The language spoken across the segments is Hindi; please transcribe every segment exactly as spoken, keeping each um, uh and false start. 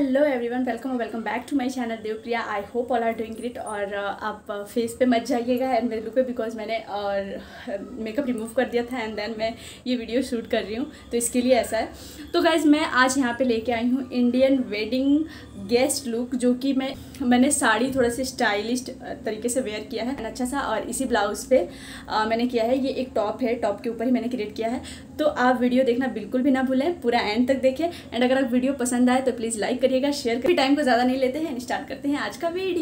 हेलो एवरीवन, वेलकम और welcome back to my channel Devpriya. I hope all are doing great. और आप फेस पे मत जाइएगा एंड मेरे लुक पे, बिकॉज मैंने और मेकअप रिमूव कर दिया था एंड देन मैं ये वीडियो शूट कर रही हूँ, तो इसके लिए ऐसा है। तो गाइज मैं आज यहाँ पे लेके आई हूँ इंडियन वेडिंग गेस्ट लुक, जो कि मैं मैंने साड़ी थोड़ा सा स्टाइलिश तरीके से वेयर किया है अच्छा सा, और इसी ब्लाउज़ पे आ, मैंने किया है। ये एक टॉप है, टॉप के ऊपर ही मैंने क्रिएट किया है। तो आप वीडियो देखना बिल्कुल भी ना भूलें, पूरा एंड तक देखें। एंड अगर आप वीडियो पसंद आए तो प्लीज़ लाइक करिएगा, शेयर करिए। टाइम को ज़्यादा नहीं लेते हैं, स्टार्ट करते हैं आज का वीडियो।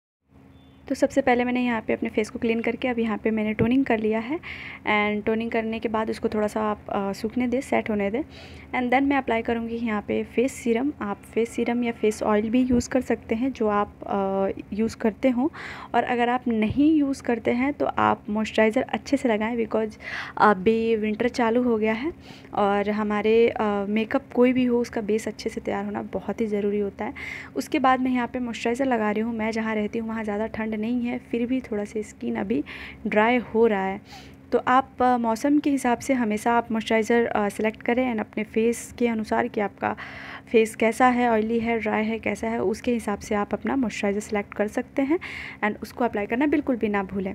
तो सबसे पहले मैंने यहाँ पे अपने फेस को क्लीन करके अब यहाँ पे मैंने टोनिंग कर लिया है। एंड टोनिंग करने के बाद उसको थोड़ा सा आप सूखने दें, सेट होने दें। एंड देन मैं अप्लाई करूँगी यहाँ पे फेस सीरम। आप फेस सीरम या फेस ऑयल भी यूज़ कर सकते हैं जो आप यूज़ करते हो, और अगर आप नहीं यूज़ करते हैं तो आप मॉइस्चराइज़र अच्छे से लगाएं, बिकॉज अभी विंटर चालू हो गया है और हमारे मेकअप कोई भी हो उसका बेस अच्छे से तैयार होना बहुत ही ज़रूरी होता है। उसके बाद मैं यहाँ पर मॉइस्चराइज़र लगा रही हूँ। मैं जहाँ रहती हूँ वहाँ ज़्यादा ठंड नहीं है, फिर भी थोड़ा सा स्किन अभी ड्राई हो रहा है, तो आप आ, मौसम के हिसाब से हमेशा आप मॉइस्चराइज़र सेलेक्ट करें एंड अपने फेस के अनुसार कि आपका फेस कैसा है, ऑयली है, ड्राई है, कैसा है, उसके हिसाब से आप अपना मॉइस्चराइज़र सेलेक्ट कर सकते हैं एंड उसको अप्लाई करना बिल्कुल भी ना भूलें।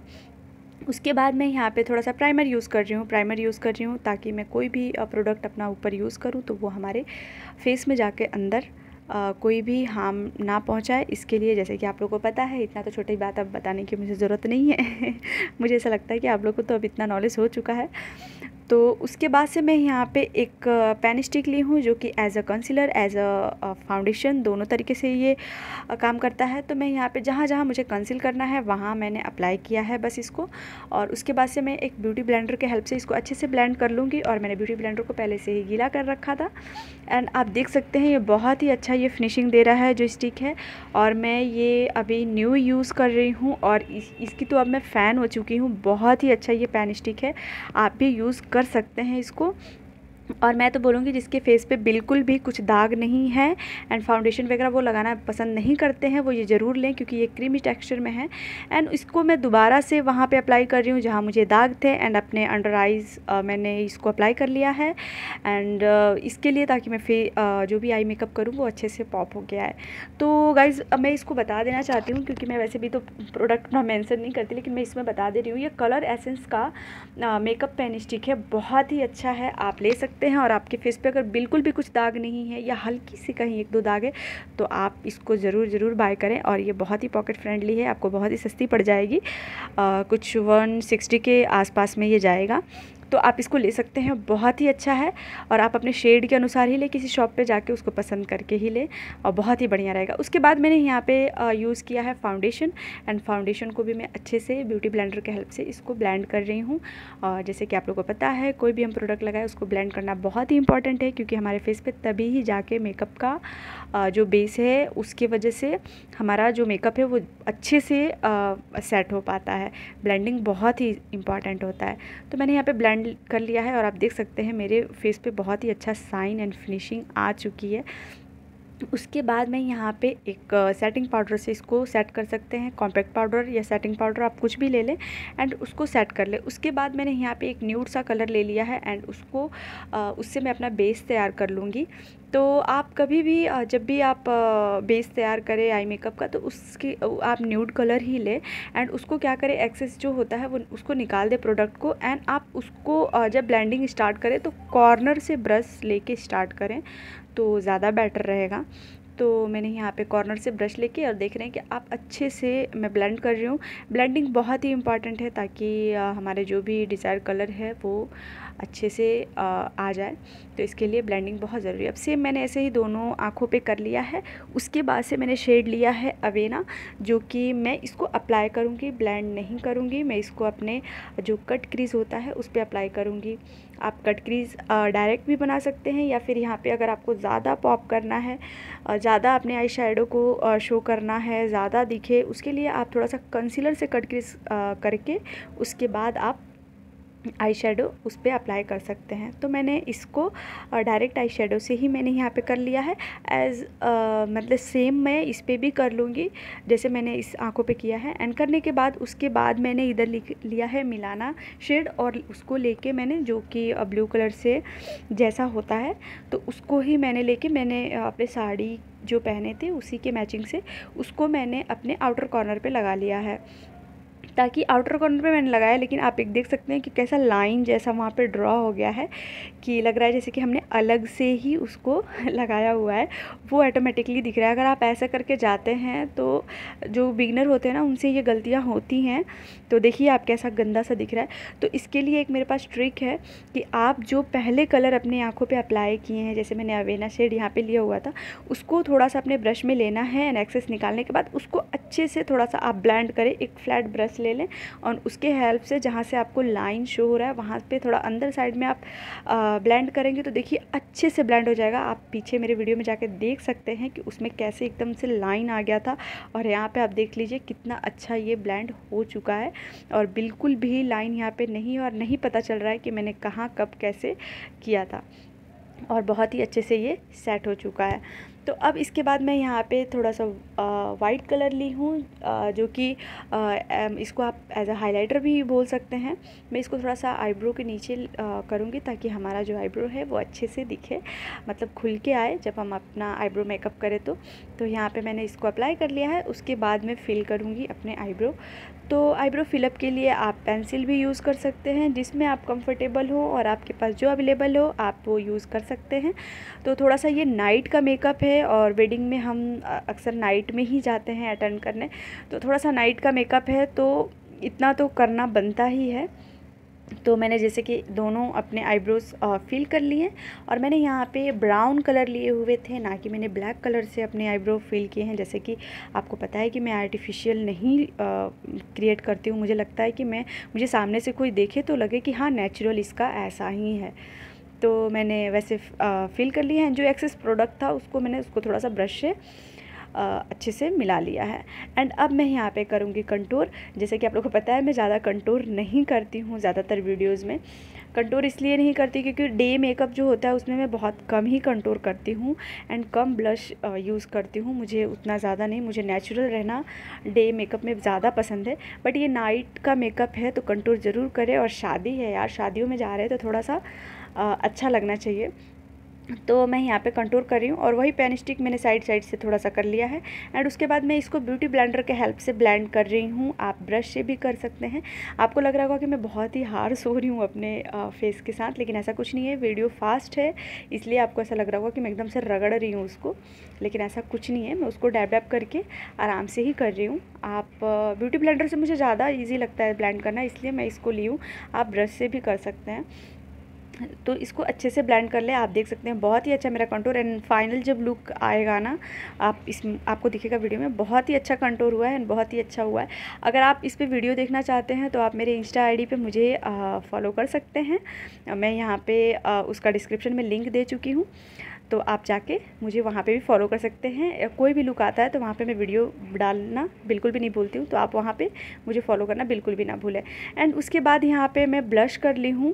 उसके बाद मैं यहाँ पे थोड़ा सा प्राइमर यूज़ कर रही हूँ प्राइमर यूज़ कर रही हूँ ताकि मैं कोई भी प्रोडक्ट अपना ऊपर यूज़ करूँ तो वो हमारे फेस में जाके अंदर Uh, कोई भी हार्म ना पहुंचाए। इसके लिए जैसे कि आप लोगों को पता है, इतना तो छोटी बात अब बताने की मुझे ज़रूरत नहीं है मुझे ऐसा लगता है कि आप लोगों को तो अब इतना नॉलेज हो चुका है। तो उसके बाद से मैं यहाँ पे एक पेन स्टिक ली हूँ जो कि as a concealer, as a foundation, दोनों तरीके से ये काम करता है। तो मैं यहाँ पे जहाँ जहाँ मुझे कंसील करना है वहाँ मैंने अप्लाई किया है बस इसको, और उसके बाद से मैं एक ब्यूटी ब्लेंडर के हेल्प से इसको अच्छे से ब्लेंड कर लूँगी। और मैंने ब्यूटी ब्लेंडर को पहले से ही गीला कर रखा था एंड आप देख सकते हैं ये बहुत ही अच्छा ये फिनिशिंग दे रहा है जो स्टिक है। और मैं ये अभी न्यू यूज़ कर रही हूँ और इस, इसकी तो अब मैं फ़ैन हो चुकी हूँ। बहुत ही अच्छा ये पेन स्टिक है, आप भी यूज़ कर सकते हैं इसको। और मैं तो बोलूँगी जिसके फेस पे बिल्कुल भी कुछ दाग नहीं है एंड फाउंडेशन वगैरह वो लगाना पसंद नहीं करते हैं, वो ये ज़रूर लें क्योंकि ये क्रीमी टेक्सचर में है। एंड इसको मैं दोबारा से वहाँ पे अप्लाई कर रही हूँ जहाँ मुझे दाग थे एंड अपने अंडर आइज़ मैंने इसको अप्लाई कर लिया है। एंड uh, इसके लिए ताकि मैं फे uh, जो भी आई मेकअप करूँ वो अच्छे से पॉप हो गया है। तो गाइज़ मैं इसको बता देना चाहती हूँ क्योंकि मैं वैसे भी तो प्रोडक्ट अपना मेंशन नहीं करती, लेकिन मैं इसमें बता दे रही हूँ। ये कलर एसेंस का मेकअप पेन स्टिक है, बहुत ही अच्छा है, आप ले सकते हैं। और आपके फेस पे अगर बिल्कुल भी कुछ दाग नहीं है या हल्की सी कहीं एक दो दाग है तो आप इसको ज़रूर ज़रूर बाय करें। और ये बहुत ही पॉकेट फ्रेंडली है, आपको बहुत ही सस्ती पड़ जाएगी, आ, कुछ वन सिक्सटी के आसपास में ये जाएगा, तो आप इसको ले सकते हैं। बहुत ही अच्छा है और आप अपने शेड के अनुसार ही ले, किसी शॉप पे जाके उसको पसंद करके ही ले, और बहुत ही बढ़िया रहेगा। उसके बाद मैंने यहाँ पे यूज़ किया है फाउंडेशन एंड फाउंडेशन को भी मैं अच्छे से ब्यूटी ब्लेंडर के हेल्प से इसको ब्लेंड कर रही हूँ। और जैसे कि आप लोगों को पता है कोई भी हम प्रोडक्ट लगाए उसको ब्लेंड करना बहुत ही इंपॉर्टेंट है, क्योंकि हमारे फेस पे तभी ही जाके मेकअप का जो बेस है उसके वजह से हमारा जो मेकअप है वो अच्छे से सेट हो पाता है। ब्लेंडिंग बहुत ही इंपॉर्टेंट होता है। तो मैंने यहाँ पे ब्लेंड कर लिया है और आप देख सकते हैं मेरे फेस पे बहुत ही अच्छा साइन एंड फिनिशिंग आ चुकी है। उसके बाद मैं यहाँ पे एक सेटिंग पाउडर से इसको सेट कर सकते हैं। कॉम्पैक्ट पाउडर या सेटिंग पाउडर आप कुछ भी ले लें एंड उसको सेट कर लें। उसके बाद मैंने यहाँ पे एक न्यूड सा कलर ले लिया है एंड उसको उससे मैं अपना बेस तैयार कर लूँगी। तो आप कभी भी जब भी आप बेस तैयार करें आई मेकअप का तो उसकी आप न्यूड कलर ही लें एंड उसको क्या करें, एक्सेस जो होता है वो उसको निकाल दें प्रोडक्ट को, एंड आप उसको जब ब्लेंडिंग स्टार्ट करें तो कॉर्नर से ब्रश लेके स्टार्ट करें तो ज़्यादा बेटर रहेगा। तो मैंने यहाँ पे कॉर्नर से ब्रश लेके और देख रहे हैं कि आप अच्छे से मैं ब्लेंड कर रही हूँ। ब्लेंडिंग बहुत ही इम्पॉर्टेंट है ताकि हमारे जो भी डिज़ायर कलर है वो अच्छे से आ जाए, तो इसके लिए ब्लेंडिंग बहुत ज़रूरी है। अब सेम मैंने ऐसे ही दोनों आँखों पे कर लिया है। उसके बाद से मैंने शेड लिया है अवेना, जो कि मैं इसको अप्लाई करूँगी, ब्लेंड नहीं करूँगी। मैं इसको अपने जो कट क्रीज होता है उस पर अप्लाई करूँगी। आप कट क्रीज डायरेक्ट भी बना सकते हैं या फिर यहाँ पे अगर आपको ज़्यादा पॉप करना है, ज़्यादा अपने आई शेडो को शो करना है, ज़्यादा दिखे, उसके लिए आप थोड़ा सा कंसीलर से कट क्रीज करके उसके बाद आप आई शेडो उस पर अप्लाई कर सकते हैं। तो मैंने इसको डायरेक्ट आई शेडो से ही मैंने यहाँ पे कर लिया है। एज मतलब सेम मैं इस पर भी कर लूँगी जैसे मैंने इस आँखों पे किया है। एंड करने के बाद उसके बाद मैंने इधर लिया है मिलाना शेड, और उसको लेके मैंने जो कि ब्लू कलर से जैसा होता है तो उसको ही मैंने लेके मैंने अपने साड़ी जो पहने थे उसी के मैचिंग से उसको मैंने अपने आउटर कॉर्नर पे लगा लिया है, ताकि आउटर कॉर्नर पे मैंने लगाया, लेकिन आप एक देख सकते हैं कि कैसा लाइन जैसा वहाँ पे ड्रॉ हो गया है कि लग रहा है जैसे कि हमने अलग से ही उसको लगाया हुआ है, वो ऑटोमेटिकली दिख रहा है। अगर आप ऐसा करके जाते हैं तो जो बिगनर होते हैं ना, उनसे ये गलतियाँ होती हैं। तो देखिए आप कैसा गंदा सा दिख रहा है। तो इसके लिए एक मेरे पास ट्रिक है कि आप जो पहले कलर अपनी आँखों पर अप्लाई किए हैं, जैसे मैंने अवेना शेड यहाँ पर लिया हुआ था, उसको थोड़ा सा अपने ब्रश में लेना है एंड एक्सेस निकालने के बाद उसको अच्छे से थोड़ा सा आप ब्लेंड करें। एक फ्लैट ब्रश ले लें और उसके हेल्प से जहाँ से आपको लाइन शो हो रहा है वहाँ पे थोड़ा अंदर साइड में आप ब्लेंड करेंगे तो देखिए अच्छे से ब्लेंड हो जाएगा। आप पीछे मेरे वीडियो में जाके देख सकते हैं कि उसमें कैसे एकदम से लाइन आ गया था, और यहाँ पे आप देख लीजिए कितना अच्छा ये ब्लेंड हो चुका है और बिल्कुल भी लाइन यहाँ पे नहीं, और नहीं पता चल रहा है कि मैंने कहाँ कब कैसे किया था, और बहुत ही अच्छे से ये सेट हो चुका है। तो अब इसके बाद मैं यहाँ पे थोड़ा सा वाइट कलर ली हूँ, जो कि इसको आप एज अ हाइलाइटर भी बोल सकते हैं। मैं इसको थोड़ा सा आईब्रो के नीचे करूँगी ताकि हमारा जो आईब्रो है वो अच्छे से दिखे, मतलब खुल के आए जब हम अपना आईब्रो मेकअप करें तो तो यहाँ पे मैंने इसको अप्लाई कर लिया है। उसके बाद मैं फिल करूँगी अपने आईब्रो। तो आईब्रो फिलअप के लिए आप पेंसिल भी यूज़ कर सकते हैं, जिसमें आप कंफर्टेबल हो और आपके पास जो अवेलेबल हो आप वो यूज़ कर सकते हैं। तो थोड़ा सा ये नाइट का मेकअप है और वेडिंग में हम अक्सर नाइट में ही जाते हैं अटेंड करने, तो थोड़ा सा नाइट का मेकअप है तो इतना तो करना बनता ही है। तो मैंने जैसे कि दोनों अपने आईब्रोज फिल कर लिए, और मैंने यहाँ पे ब्राउन कलर लिए हुए थे, ना कि मैंने ब्लैक कलर से अपने आईब्रो फिल किए हैं। जैसे कि आपको पता है कि मैं आर्टिफिशियल नहीं क्रिएट करती हूँ। मुझे लगता है कि मैं मुझे सामने से कोई देखे तो लगे कि हाँ नेचुरल इसका ऐसा ही है। तो मैंने वैसे फिल कर लिए हैं। जो एक्सेस प्रोडक्ट था उसको मैंने उसको थोड़ा सा ब्रश से अच्छे से मिला लिया है। एंड अब मैं यहाँ पे करूँगी कंटूर। जैसे कि आप लोगों को पता है मैं ज़्यादा कंटूर नहीं करती हूँ ज़्यादातर वीडियोज़ में। कंटूर इसलिए नहीं करती क्योंकि डे मेकअप जो होता है उसमें मैं बहुत कम ही कंटूर करती हूँ एंड कम ब्लश यूज़ करती हूँ। मुझे उतना ज़्यादा नहीं, मुझे नेचुरल रहना डे मेकअप में ज़्यादा पसंद है। बट ये नाइट का मेकअप है तो कंटूर ज़रूर करें, और शादी है यार, शादियों में जा रहे हैं तो थोड़ा सा अच्छा लगना चाहिए। तो मैं यहाँ पे कंटूर कर रही हूँ, और वही पेन स्टिक मैंने साइड साइड से थोड़ा सा कर लिया है। एंड उसके बाद मैं इसको ब्यूटी ब्लेंडर के हेल्प से ब्लेंड कर रही हूँ। आप ब्रश से भी कर सकते हैं। आपको लग रहा होगा कि मैं बहुत ही हार्श हो रही हूँ अपने फेस के साथ, लेकिन ऐसा कुछ नहीं है। वीडियो फास्ट है इसलिए आपको ऐसा लग रहा होगा कि मैं एकदम से रगड़ रही हूँ उसको, लेकिन ऐसा कुछ नहीं है। मैं उसको डैब डैब करके आराम से ही कर रही हूँ। आप ब्यूटी ब्लेंडर से मुझे ज़्यादा ईजी लगता है ब्लेंड करना, इसलिए मैं इसको ली हूँ। आप ब्रश से भी कर सकते हैं। तो इसको अच्छे से ब्लेंड कर ले। आप देख सकते हैं बहुत ही अच्छा मेरा कंटूर, एंड फाइनल जब लुक आएगा ना आप इस आपको दिखेगा वीडियो में, बहुत ही अच्छा कंटूर हुआ है एंड बहुत ही अच्छा हुआ है। अगर आप इस पे वीडियो देखना चाहते हैं तो आप मेरे इंस्टा आईडी पे मुझे फॉलो कर सकते हैं। मैं यहाँ पे आ, उसका डिस्क्रिप्शन में लिंक दे चुकी हूँ, तो आप जाके मुझे वहाँ पे भी फॉलो कर सकते हैं। कोई भी लुक आता है तो वहाँ पे मैं वीडियो डालना बिल्कुल भी नहीं भूलती हूँ, तो आप वहाँ पे मुझे फॉलो करना बिल्कुल भी ना भूलें। एंड उसके बाद यहाँ पे मैं ब्लश कर ली हूँ,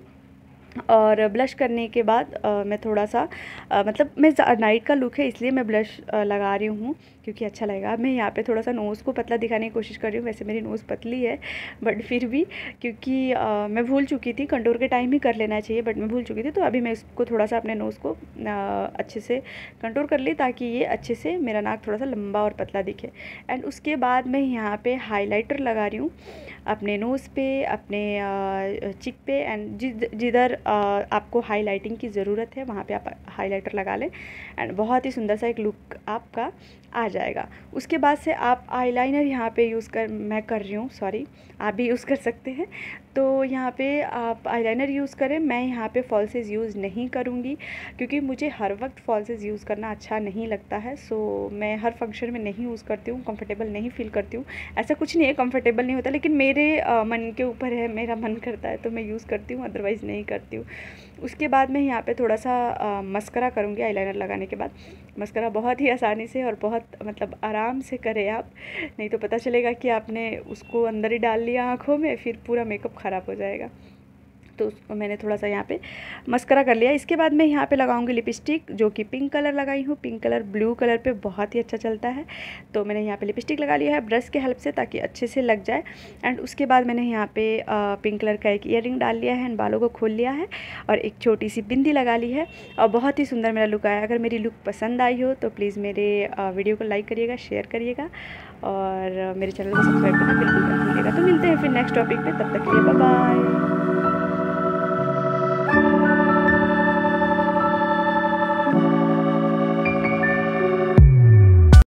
और ब्लश करने के बाद आ, मैं थोड़ा सा आ, मतलब मैं नाइट का लुक है इसलिए मैं ब्लश आ, लगा रही हूँ क्योंकि अच्छा लगेगा। मैं यहाँ पे थोड़ा सा नोज़ को पतला दिखाने की कोशिश कर रही हूँ। वैसे मेरी नोज़ पतली है बट फिर भी क्योंकि आ, मैं भूल चुकी थी, कंटूर के टाइम ही कर लेना चाहिए बट मैं भूल चुकी थी, तो अभी मैं इसको थोड़ा सा अपने नोज़ को आ, अच्छे से कंटूर कर ली ताकि ये अच्छे से मेरा नाक थोड़ा सा लंबा और पतला दिखे। एंड उसके बाद मैं यहाँ पर हाईलाइटर लगा रही हूँ अपने नोज़ पे, अपने चिक पे, एंड जिधर आपको हाईलाइटिंग की ज़रूरत है वहाँ पे आप हाईलाइटर लगा लें एंड बहुत ही सुंदर सा एक लुक आपका आ जाएगा। उसके बाद से आप आईलाइनर यहाँ पे यूज़ कर मैं कर रही हूँ सॉरी आप भी यूज़ कर सकते हैं। तो यहाँ पे आप आईलाइनर यूज़ करें। मैं यहाँ पे फॉल्सेस यूज़ नहीं करूँगी क्योंकि मुझे हर वक्त फॉल्सेस यूज़ करना अच्छा नहीं लगता है। सो मैं हर फंक्शन में नहीं यूज़ करती हूँ, कंफर्टेबल नहीं फील करती हूँ। ऐसा कुछ नहीं है कंफर्टेबल नहीं होता, लेकिन मेरे आ, मन के ऊपर है, मेरा मन करता है तो मैं यूज़ करती हूँ, अदरवाइज़ नहीं करती हूँ। उसके बाद मैं यहाँ पे थोड़ा सा आ, मस्करा करूँगी आईलाइनर लगाने के बाद। मस्करा बहुत ही आसानी से और बहुत मतलब आराम से करें आप, नहीं तो पता चलेगा कि आपने उसको अंदर ही डाल लिया आँखों में, फिर पूरा मेकअप ख़राब हो जाएगा। तो उसको मैंने थोड़ा सा यहाँ पे मस्करा कर लिया। इसके बाद मैं यहाँ पे लगाऊंगी लिपस्टिक, जो कि पिंक कलर लगाई हूँ। पिंक कलर ब्लू कलर पे बहुत ही अच्छा चलता है। तो मैंने यहाँ पे लिपस्टिक लगा लिया है ब्रश के हेल्प से, ताकि अच्छे से लग जाए। एंड उसके बाद मैंने यहाँ पे पिंक कलर का एक ईयररिंग डाल लिया है एंड बालों को खोल लिया है और एक छोटी सी बिंदी लगा ली है और बहुत ही सुंदर मेरा लुक आया। अगर मेरी लुक पसंद आई हो तो प्लीज़ मेरे वीडियो को लाइक करिएगा, शेयर करिएगा और मेरे चैनल को सब्सक्राइब करना बिल्कुल मत भूलिएगा। तो मिलते हैं फिर नेक्स्ट टॉपिक पे, तब तक के लिए बाय बाय।